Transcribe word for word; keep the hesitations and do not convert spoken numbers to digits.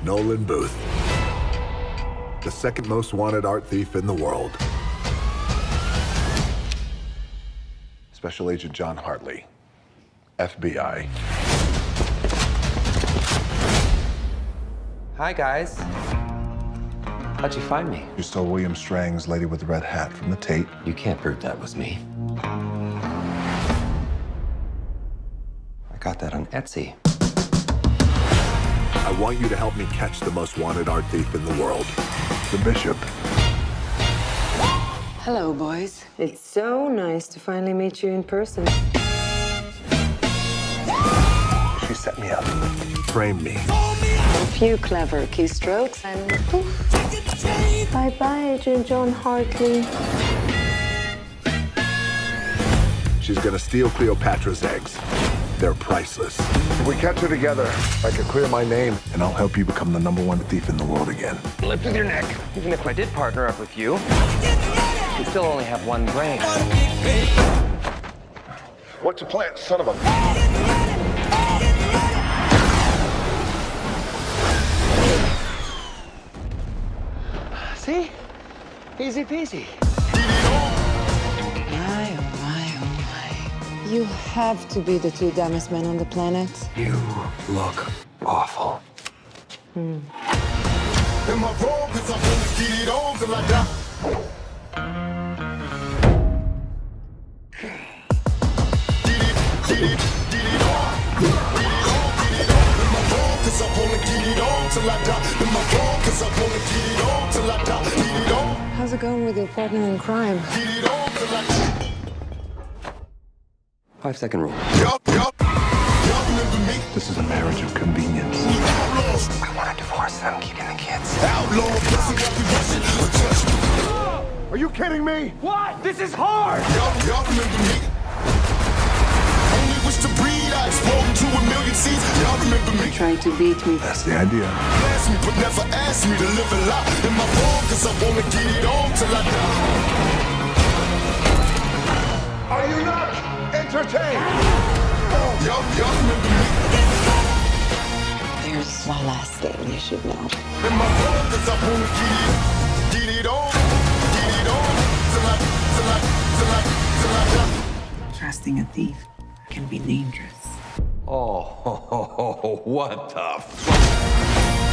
Nolan Booth, the second most wanted art thief in the world. Special Agent John Hartley, F B I. Hi, guys. How'd you find me? You stole William Strang's Lady with the Red Hat from the Tate. You can't prove that was me. I got that on Etsy. I want you to help me catch the most wanted art thief in the world, the Bishop. Hello, boys. It's so nice to finally meet you in person. She set me up, framed me. A few clever keystrokes and poof. Bye-bye, Agent John Hartley. She's gonna steal Cleopatra's eggs. They're priceless. If we catch her together, I can clear my name, and I'll help you become the number one thief in the world again. Lift with your neck. Even if I did partner up with you, you still only have one brain. What's your plan, son of a... See? Easy peasy. My, oh my, oh my. You have to be the two dumbest men on the planet. You look awful. Hmm. Am I wrong? 'Cause I'm gonna get it on till I die. Get it, get it, get it on. Get it on, get it on. Am I wrong? 'Cause I wanna get it on till I die. Am I wrong? 'Cause I wanna get it on till I die. Get it on. How's it going with your partner in crime? Get it on till I die. Five second rule. Yup, yup. Y'all remember me? This is a marriage of convenience. Outlaws, I want a divorce, and I'm keeping the kids. outlaws, pressing every Russian. Touch me. Are you kidding me? What? This is hard! Y'all, y'all remember me? Only wish to breed, I explode to a million seeds. Y'all remember me? Try to beat me. That's the idea. Ask me, but never ask me to live a lie. Am I wrong? 'Cause I wanna get it on till I die. Are you not entertained? Y'all, y'all remember me? There's one last thing you should know. Am I wrong? 'Cause I wanna get it, get it on, get it on till I, till I, till I, till I die. Trusting a thief can be dangerous. Oh, what the fuck?